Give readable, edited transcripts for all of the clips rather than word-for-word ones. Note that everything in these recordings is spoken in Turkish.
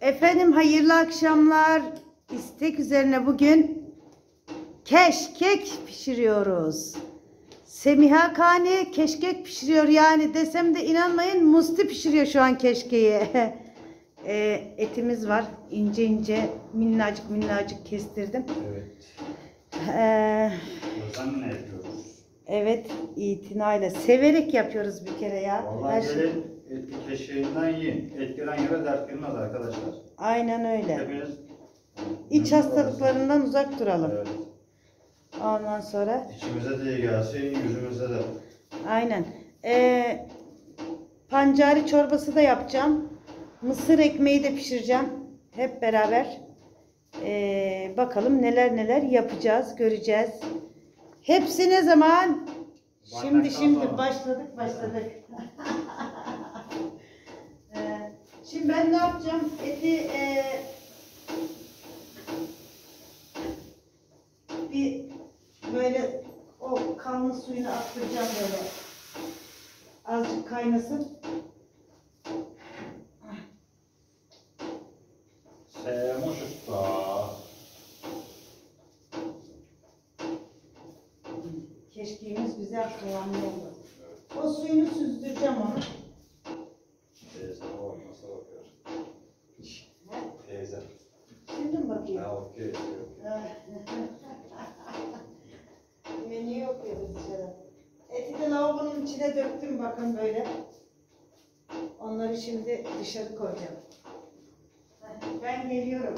Efendim hayırlı akşamlar. İstek üzerine bugün keşkek pişiriyoruz. Semiha Kani keşkek pişiriyor, yani desem de inanmayın, Musti pişiriyor şu an keşkeği. Etimiz var, ince ince minnacık minnacık kestirdim. Evet. Özenle yapıyoruz. Evet, itinayla severek yapıyoruz bir kere ya. Vallahi gelin etli keşkeğinden yiyin. Et giren yere dert girmez arkadaşlar. Aynen öyle. Hepiniz İç hastalıklarından uzak duralım. Evet. Ondan sonra İçimize de iyi gelsin, yüzümüze de. aynen. Pancari çorbası da yapacağım. Mısır ekmeği de pişireceğim. Hep beraber. Bakalım neler neler yapacağız, göreceğiz. Hepsi ne zaman? Şimdi başladık. Şimdi ben ne yapacağım? Eti bir böyle o kanlı suyunu attıracağım böyle. Azıcık kaynasın. Semuş usta. Keşkeğimiz güzel kıvamlı oldu. O suyunu süzdüreceğim onu. Teyze olmasa bakıyor. Teyze. Şimdi mi bakayım? Ha okey. Menüyü okuyoruz dışarı. Eti de lavabonun içine döktüm, bakın böyle. Onları şimdi dışarı koyacağım. Ben geliyorum.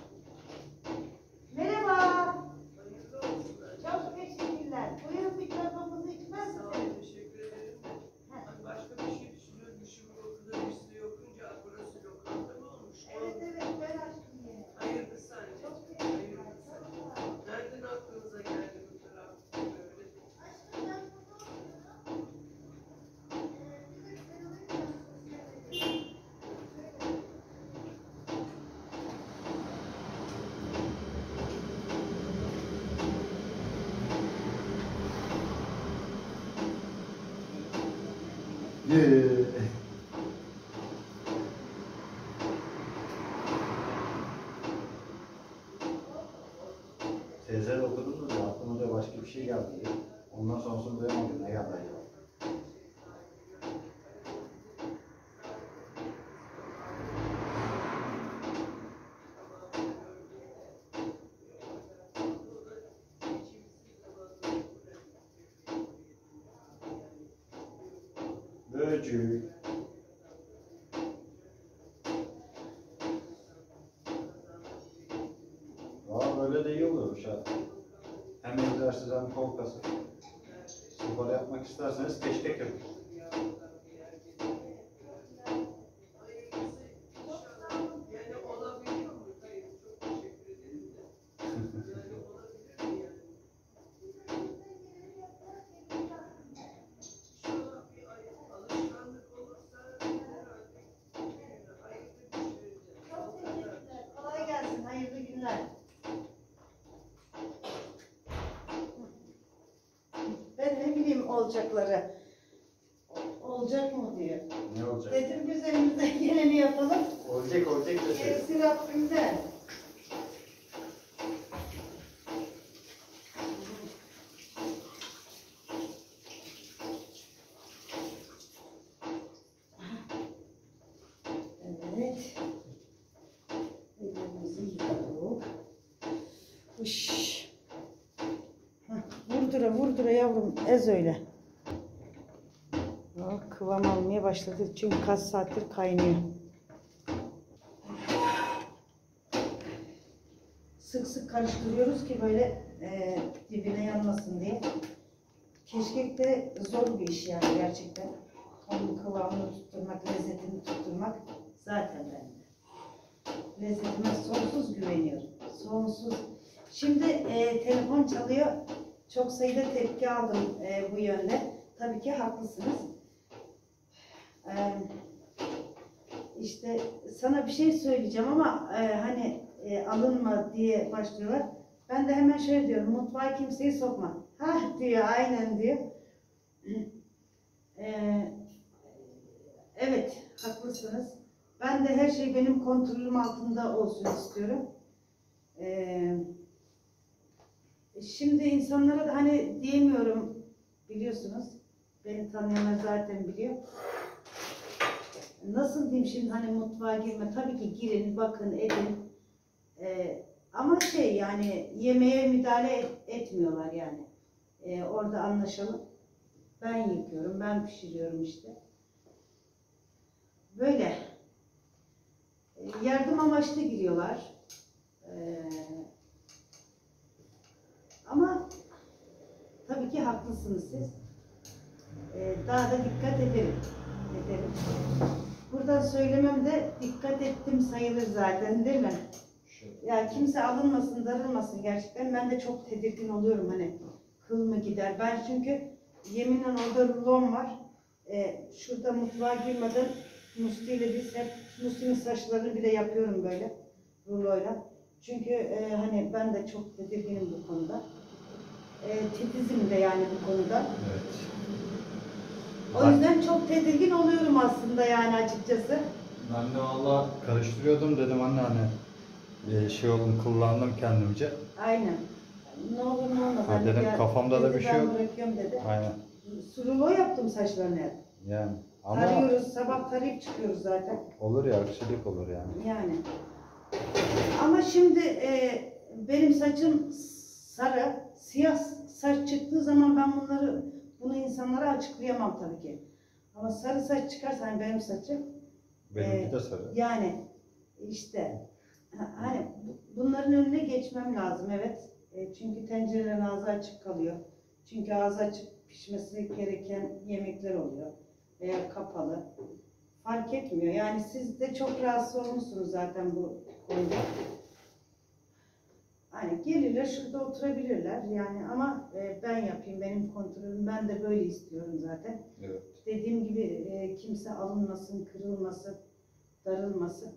Merhaba. Çok teşekkürler. Buyurun, bir çorbamızı içmez misiniz? Teşekkür ederim. Ben başka bir şey düşünüyorum. İşimi okuduğum üstü okunca burası lokanta mı olmuş? Evet, ben açtım yine. Hayırlı sence? Çok Hayırlı sence. Nereden aklınıza geldi bu taraf? Böyle. Aşkım, ben burada oturuyorum. Teyze okudum da aklıma da başka bir şey geldi. Ondan sonrasını duyamadım. Ne geldi acaba? Böcük. Valla böyle de iyi olurmuş ha. Hem egzersiz hem kol kası. Spor yapmak isterseniz keşkek yapın. Yani olabiliyor mu? Hayır, çok teşekkür ederim de. Yani olabilir mi yani? İnşallah bir alışkanlık olursa herhalde hayırlı düşüreceğiz. Çok teşekkürler. Kolay gelsin. Hayırlı günler. Ben ne bileyim olacakları. Olacak mı diyor. Ne olacak? Dedim biz elimizden geleni yapalım. Olacak da şey. Gerisi Rabbimden. Evet. Ellerimizi yıkadık. Uş. Vurdura yavrum, ez öyle. Kıvam almaya başladı çünkü kaç saattir kaynıyor. Sık sık karıştırıyoruz ki böyle dibine yanmasın diye. Keşkek de zor bir iş yani gerçekten. Onun kıvamını tutturmak, lezzetini tutturmak zaten bende. Lezzetime sonsuz güveniyorum. Sonsuz. Şimdi telefon çalıyor. Çok sayıda tepki aldım bu yönde. Tabii ki haklısınız. İşte sana bir şey söyleyeceğim ama hani alınma diye başlıyorlar. Ben de hemen şöyle diyorum: mutfağa kimseyi sokma. Hah diyor, aynen diyor. Evet, haklısınız. Ben de her şey benim kontrolüm altında olsun istiyorum. Şimdi insanlara da hani diyemiyorum, biliyorsunuz. Beni tanıyanlar zaten biliyor. Nasıl diyeyim şimdi, hani mutfağa girme. Tabii ki girin, bakın, edin. Ama şey yani yemeğe müdahale etmiyorlar yani. Orada anlaşalım. Ben yapıyorum, ben pişiriyorum işte. Böyle. Yardım amaçlı giriyorlar. Ama tabii ki haklısınız siz. Daha da dikkat ederim. Buradan söylemem de dikkat ettim sayılır zaten, değil mi? Ya kimse alınmasın, darılmasın gerçekten. Ben de çok tedirgin oluyorum, hani kıl mı gider? Ben çünkü yeminle orada rulom var. Şurada mutfağa girmeden Musti ile biz hep Musti'nin saçlarını bile yapıyorum böyle ruloyla. Çünkü hani ben de çok tedirginim bu konuda. Titizim de yani bu konuda. Evet. O yüzden çok tedirgin oluyorum aslında yani açıkçası. Ben de valla karıştırıyordum, dedim anne hani şey oldum, kullandım kendimce. Aynen. Ne olur ne olmaz. Ha, dedim kafamda da bir şey yok. Ben bırakıyorum dedi. Aynen. Rulo yaptım saçlarını hep. Yani ama Tarıyoruz, sabah tarayıp çıkıyoruz zaten. olur ya, aksilik olur yani. Yani. Ama şimdi benim saçım sarı, siyah saç çıktığı zaman ben bunu insanlara açıklayamam tabii ki. Ama sarı saç çıkarsa, hani benim saçım. Benimki de sarı. Yani işte hani bunların önüne geçmem lazım, evet. Çünkü tencerelerin ağzı açık kalıyor. Çünkü ağzı açık pişmesi gereken yemekler oluyor. Veya kapalı. Fark etmiyor. Yani siz de çok rahatsız olmuşsunuz zaten bu konuda. Hani gelirler, şurada oturabilirler yani, ama ben yapayım, benim kontrolüm, ben de böyle istiyorum zaten. Evet. Dediğim gibi kimse alınmasın, kırılmasın, darılmasın.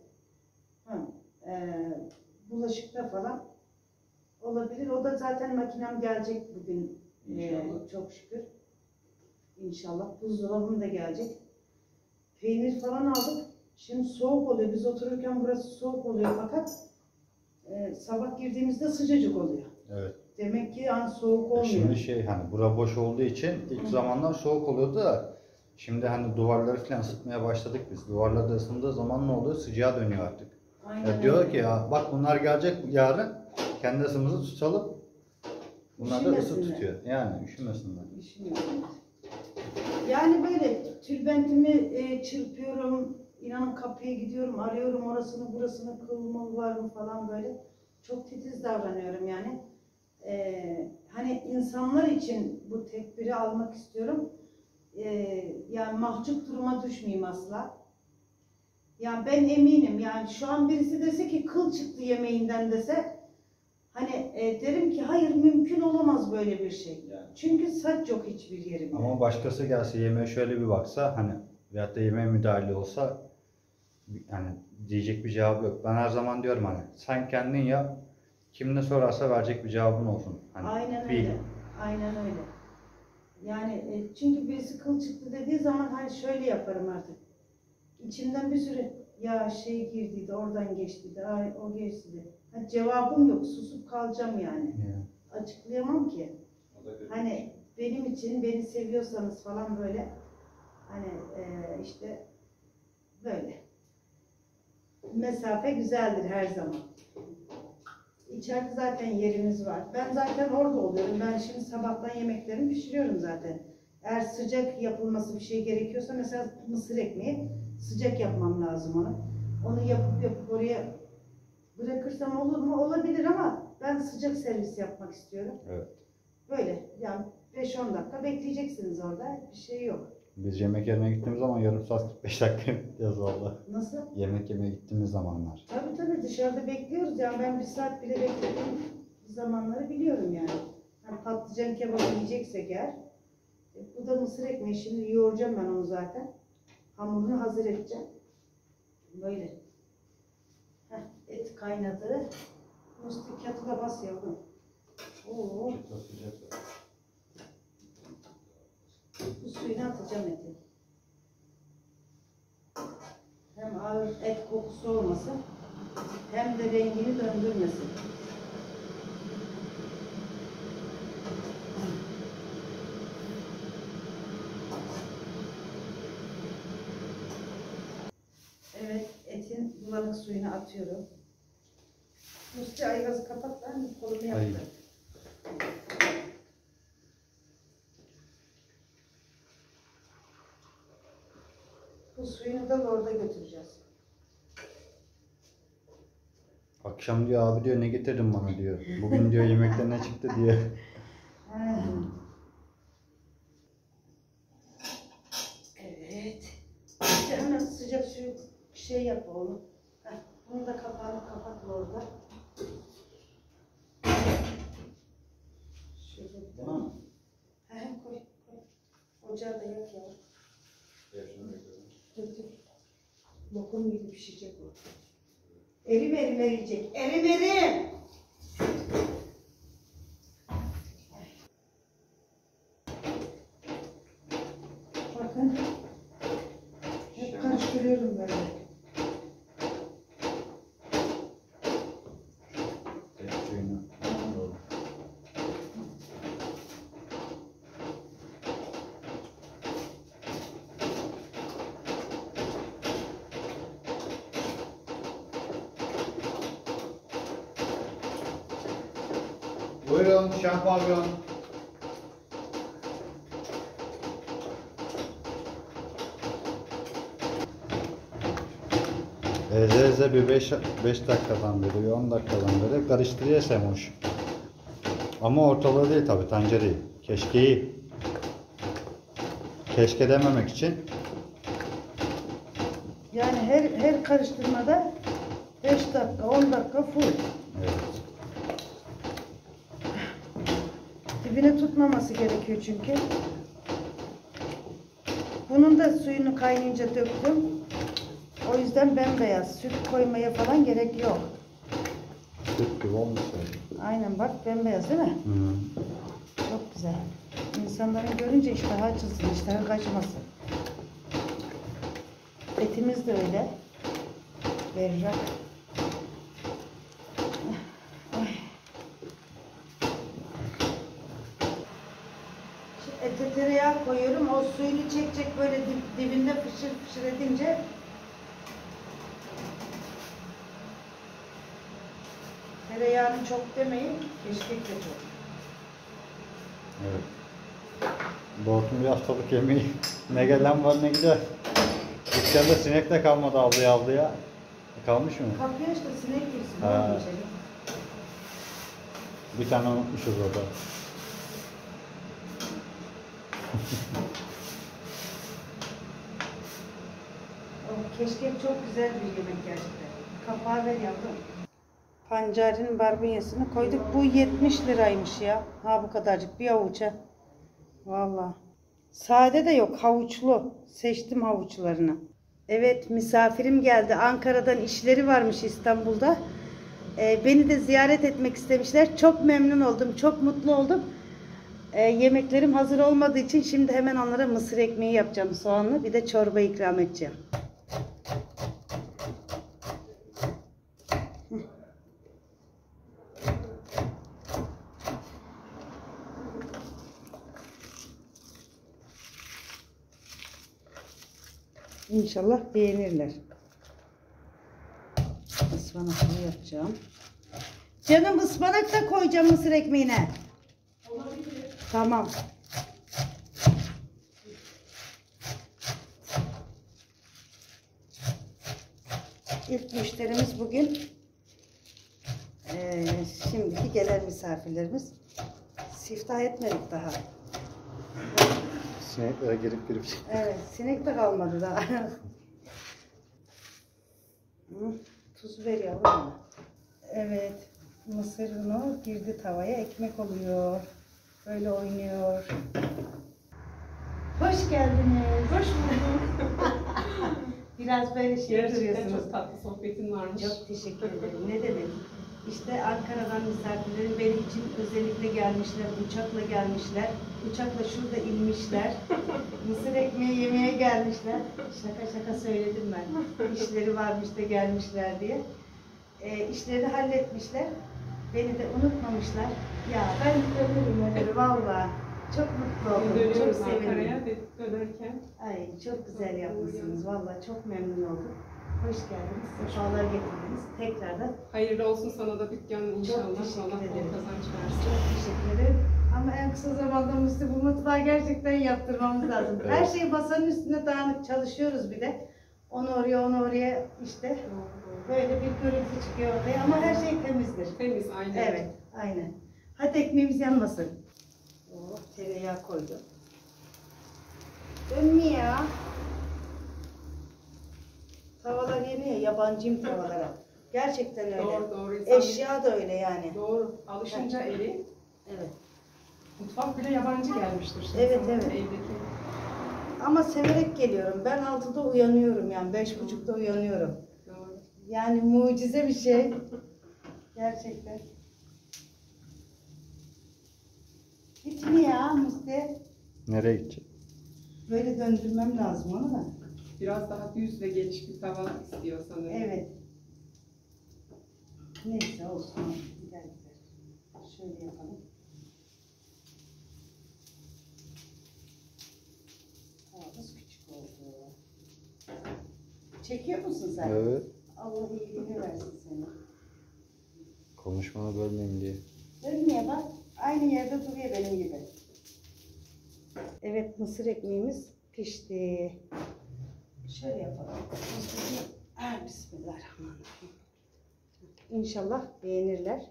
Bulaşıkta falan olabilir. O da zaten makinem gelecek bugün. İnşallah. Çok şükür. İnşallah. Buzdolabım da gelecek. Peynir falan aldık. Şimdi soğuk oluyor. Biz otururken burası soğuk oluyor fakat sabah girdiğimizde sıcacık oluyor. Evet. Demek ki yani soğuk olmuyor. Şimdi şey, hani bura boş olduğu için ilk zamanlar soğuk oluyordu da şimdi hani duvarları falan ısıtmaya başladık biz. Duvarlar da ısındığı zaman ne oluyor? Sıcağa dönüyor artık. Aynen Diyor öyle. ki ya bak bunlar gelecek yarın, kendi ısımızı tutalım. Bunlar da ısı Üşümesinler. tutuyor. Yani üşümesinler. Düşünüyorum. Yani böyle tülbentimi çırpıyorum. İnanın kapıya gidiyorum, arıyorum orasını burasını, kıl mı var mı falan böyle. Çok titiz davranıyorum yani. Hani insanlar için bu tedbiri almak istiyorum. Yani mahcup duruma düşmeyeyim asla. Yani ben eminim, yani şu an birisi dese ki kıl çıktı yemeğinden dese, hani derim ki hayır, mümkün olamaz böyle bir şey. Yani. Çünkü saç yok hiçbir yerimde. Ama başkası gelse yemeğe şöyle bir baksa, hani veyahut da yemeğe müdahale olsa, yani diyecek bir cevabı yok. Ben her zaman diyorum hani sen kendin yap, kim ne sorarsa verecek bir cevabın olsun. Hani Aynen bil. öyle. Aynen öyle. Yani çünkü birisi kıl çıktı dediği zaman hani şöyle yaparım artık. İçimden bir sürü ya şey girdiydi, oradan geçtiydi, ay o geçtiydi. Ha, cevabım yok, susup kalacağım yani. Yani. Açıklayamam ki. Hani benim için, beni seviyorsanız falan böyle, hani işte böyle. Mesafe güzeldir her zaman. İçeride zaten yerimiz var. Ben zaten orada oluyorum. Ben şimdi sabahtan yemeklerimi pişiriyorum zaten. Eğer sıcak yapılması bir şey gerekiyorsa, mesela mısır ekmeği sıcak yapmam lazım onu. Onu yapıp oraya bırakırsam olur mu? Olabilir ama ben sıcak servis yapmak istiyorum. Evet. Böyle yani 5-10 dakika bekleyeceksiniz orada. Bir şey yok. Biz yemek yemeye gittiğimiz zaman yarım saat 45 dakika bekleyeceğiz valla. Nasıl? Yemek yemeye gittiğimiz zamanlar. Tabii dışarıda bekliyoruz. Yani ben 1 saat bile beklediğim zamanları biliyorum yani. Yani patlıcan kebabı yiyeceksek eğer. Bu da mısır ekmeği. Şimdi yoğuracağım ben onu zaten. Hamurunu hazır edeceğim. Böyle. Et kaynadı. Musti katıda bas yavrum. Oo. Bu suyunu atacağım eti. Hem ağır et kokusu olmasın. Hem de rengini döndürmesin. Evet, etin bulanık suyunu atıyorum. Musti ayvazı kapat lan, kolumu yaptı. Bu suyunu da orada götüreceğiz. Akşam diyor abi diyor ne getirdin bana diyor. Bugün diyor yemekte ne çıktı diyor. Evet. İşte hemen sıcak suyu şey yap oğlum. Heh, bunu da kapağını kapat orada. Şöyle. Tamam. Koy. Ocağı da yak ya. Dur. Lokum gibi pişecek o. Erim eriyecek. Erim. Bakın. Hep karıştırıyorum böyle. Et suyunu. Buyurun şampanya. Eze bir 5 dakikadan beri, 10 dakikadan beri karıştırıyor Semuş. Ama ortalığı değil tabi, tencereyi. Keşkeyi. Keşke dememek için. Yani her karıştırmada 5 dakika, 10 dakika full. Evet. Dibine tutmaması gerekiyor çünkü. Bunun da suyunu kaynayınca döktüm. O yüzden bembeyaz. Süt koymaya falan gerek yok. Süt gibi olmuş. Aynen bak, bembeyaz değil mi? Hı. Çok güzel. İnsanların görünce iştahı açılsın, iştahı kaçmasın. Etimiz de öyle. Berrak. Ay. Şimdi ete tereyağı koyuyorum. O suyunu çekecek böyle dibinde fışır fışır edince tereyağını çok demeyin, keşkek de çok. Evet. Bortun bir haftalık yemeği. Ne gelen var ne gider. Dükkanda sinek de kalmadı avlıya. Kalmış mı? Kapıya işte sinek girsin. Ha. Ne içeri? Bir tane unutmuşuz orada. O keşkek çok güzel bir yemek gerçekten. Kapağı ver yavrum. Pancarının barbunyasını koyduk. Bu 70 liraymış ya. Ha, bu kadarcık bir avuça. Vallahi. Sade de yok, havuçlu. Seçtim havuçlarını. Evet, misafirim geldi. Ankara'dan işleri varmış İstanbul'da. Beni de ziyaret etmek istemişler. Çok memnun oldum, çok mutlu oldum. Yemeklerim hazır olmadığı için şimdi hemen onlara mısır ekmeği yapacağım, soğanlı. Bir de çorba ikram edeceğim. İnşallah beğenirler. Ispanaklı yapacağım. Canım, ıspanak da koyacağım mısır ekmeğine. Olabilir. Tamam. İlk müşterimiz bugün. Şimdiki gelen misafirlerimiz. Siftah etmedik daha. Sineklere girip Evet, sinek de kalmadı daha. Tuz ver yavrum bana. Evet, mısır unu girdi tavaya, ekmek oluyor. Böyle oynuyor. Hoş geldiniz. Hoş bulduk. Biraz böyle şey Gerçekten duruyorsunuz. çok tatlı sohbetin varmış. Çok teşekkür ederim. Ne demek? İşte Ankara'dan misafirlerim benim için özellikle gelmişler, uçakla gelmişler. Uçakla şurada inmişler. Mısır ekmeği yemeye gelmişler. Şaka şaka söyledim ben. İşleri varmış da gelmişler diye. İşlerini halletmişler. Beni de unutmamışlar. Ya ben dönürüm öyle valla. Çok mutlu oldum. Çok Dönüyoruz sevindim. Ankara'ya dönerken. Ay çok güzel yapmışsınız. Valla çok memnun oldum. Hoş geldiniz. Sefalar getirdiniz. Tekrardan Hayırlı olsun sana da dükkanın inşallah. teşekkür Allah bol ederim. kazanç çok versin. teşekkür ederim. Ama en kısa zamanda Musti bu mutfağı gerçekten yaptırmamız lazım. Evet. Her şey masanın üstünde dağınık çalışıyoruz bir de. Onu oraya işte. Böyle bir görüntü çıkıyor ortaya ama her şey temizdir. Temiz aynen. Evet, aynen. Hadi ekmeğimiz yanmasın. Oh, tereyağı koydum. Dönmüyor ya. Tavalar yeni ya, yabancıyım tavalara. Gerçekten öyle. Doğru. Eşya da öyle yani. Doğru. Alışınca eli, Evet. mutfak bile yabancı gelmiştir. Şimdi Evet, sana evet. Evdeki. Ama severek geliyorum. Ben 6'da uyanıyorum yani 5.30'da uyanıyorum. Doğru. Yani mucize bir şey. Gerçekten. Gitmiyor ya Musti. Nereye gidecek? Böyle döndürmem lazım onu da. Biraz daha düz ve geniş bir tava istiyor sanırım. Evet. Neyse olsun. Gider gider. Şöyle yapalım. Tavamız küçük oldu. Çekiyor musun sen? Evet. Allah iyiliğini versin seni. Konuşmanı bölmeyeyim diye. Dönmeye bak. Aynı yerde duruyor benim gibi. Evet, mısır ekmeğimiz pişti. Şöyle yapalım. Bismillahirrahmanirrahim. İnşallah beğenirler.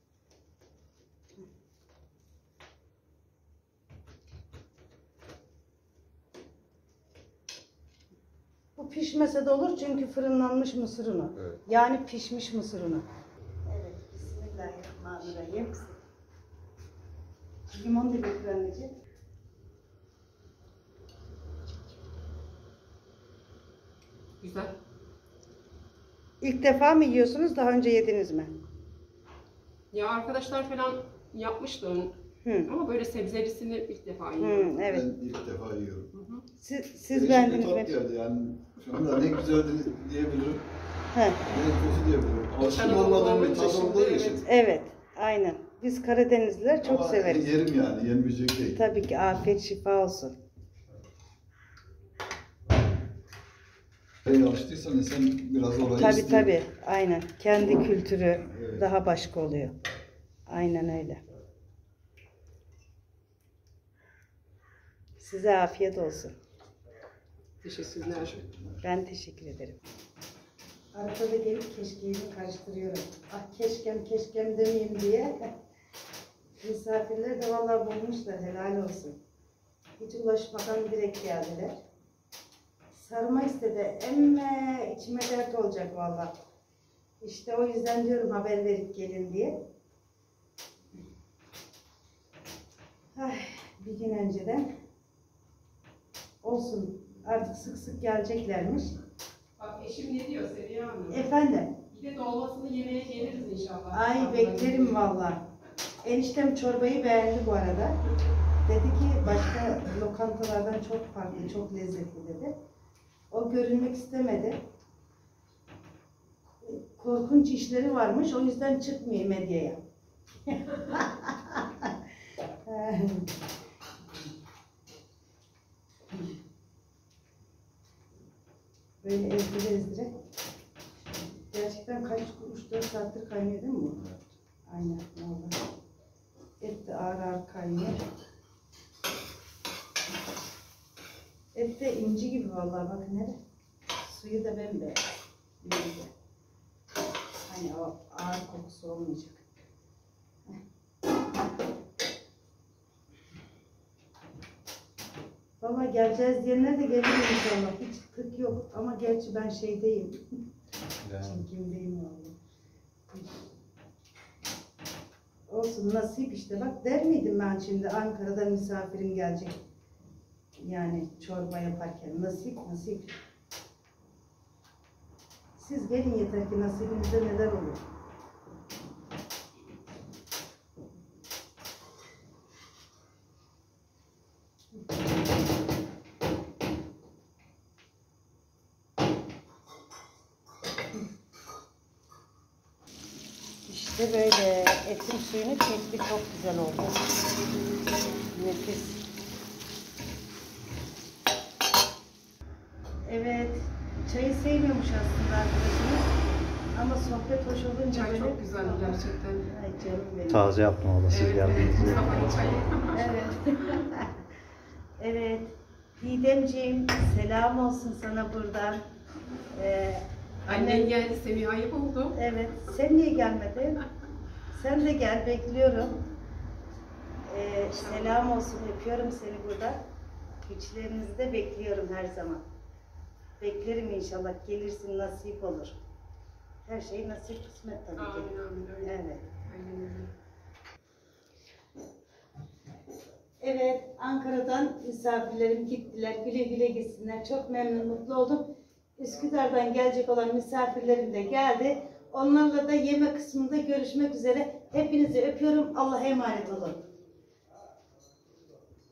Bu pişmese de olur çünkü fırınlanmış mısır unu. Evet. Yani pişmiş mısır unu. Evet, bismillahirrahmanirrahim. Limon da getir anneciğim. Güzel. İlk defa mı yiyorsunuz, daha önce yediniz mi? Ya arkadaşlar falan yapmıştı onu. Hı. Ama böyle sebzelisini ilk defa yiyorum. Evet. Ben ilk defa yiyorum. Siz Değişik beğendiniz bir mi? tat geldi yani. Şu anda ne güzel diyebilirim, He. ne kötü diyebilirim. Alışkın Anadolu olmadığım bir olunca tat şimdi, olduğu için. evet. Evet, aynen. Biz Karadenizliler çok Ama severiz. yerim yani, yenmeyecek değil. Tabii ki afiyet şifa olsun. Nereye alıştıysan insan biraz orayı Tabii istiyor. tabii, aynen. Kendi kültürü Evet. daha başka oluyor. Aynen öyle. Size afiyet olsun. Teşekkürler. Ben teşekkür ederim. Arkada gelip keşkeğimi karıştırıyorum. Ah keşkem demeyeyim diye. Misafirler de vallahi bulmuşlar, helal olsun. Hiç ulaşmadan direkt geldiler. Sarma istedi. Emme içime dert olacak vallahi. İşte o yüzden diyorum haber verip gelin diye. Ay, bir gün önceden olsun. Artık sık sık geleceklermiş. Bak eşim ne diyor Seriha Hanım? Efendim? Bir de dolmasını yemeye geliriz inşallah. Ay beklerim vallahi. Eniştem çorbayı beğendi bu arada. Dedi ki başka lokantalardan çok farklı, çok lezzetli dedi. O görünmek istemedi. Korkunç işleri varmış, o yüzden çıkmıyor medyaya. Böyle ezdire. Gerçekten kaç 3-4 saattir kaynıyor değil mi bu? Aynen vallahi. Et de ağır ağır kaynıyor. Et de inci gibi vallahi bakın hele. Suyu da bembeyaz. İnci. Hani o ağır kokusu olmayacak. Baba geleceğiz diyenler de gelir inşallah. Hiç tık yok. Ama gerçi ben şeydeyim. Çekimdeyim vallahi. Olsun nasip işte. Bak der miydim ben şimdi Ankara'da misafirim gelecek. Yani çorba yaparken. Nasip. Siz gelin yeter ki nasibinizde neler olur. İşte böyle etin suyunu çekti, çok güzel oldu. Nefis. Evet, çayı sevmiyormuş aslında arkadaşımız. Ama sohbet hoş olunca Çay böyle... çok güzeldi gerçekten. Ay canım benim. Taze yaptım abla siz Evet, evet. geldiğinizde. Mustafa'nın çayı. Evet. Evet. Didemciğim selam olsun sana buradan. Annen geldi, Semiha'yı buldu. Evet. Sen niye gelmedin? Sen de gel, bekliyorum. Selam olsun, öpüyorum seni burada. Güçlerinizi de bekliyorum her zaman. Beklerim inşallah, gelirsin, nasip olur. Her şey nasip kısmet tabii ki. Amin amin öyle. Evet. Aynen öyle. Evet, Ankara'dan misafirlerim gittiler. Güle güle gitsinler. Çok memnun, mutlu oldum. Üsküdar'dan gelecek olan misafirlerim de geldi. Onlarla da yeme kısmında görüşmek üzere. Hepinizi öpüyorum. Allah'a emanet olun.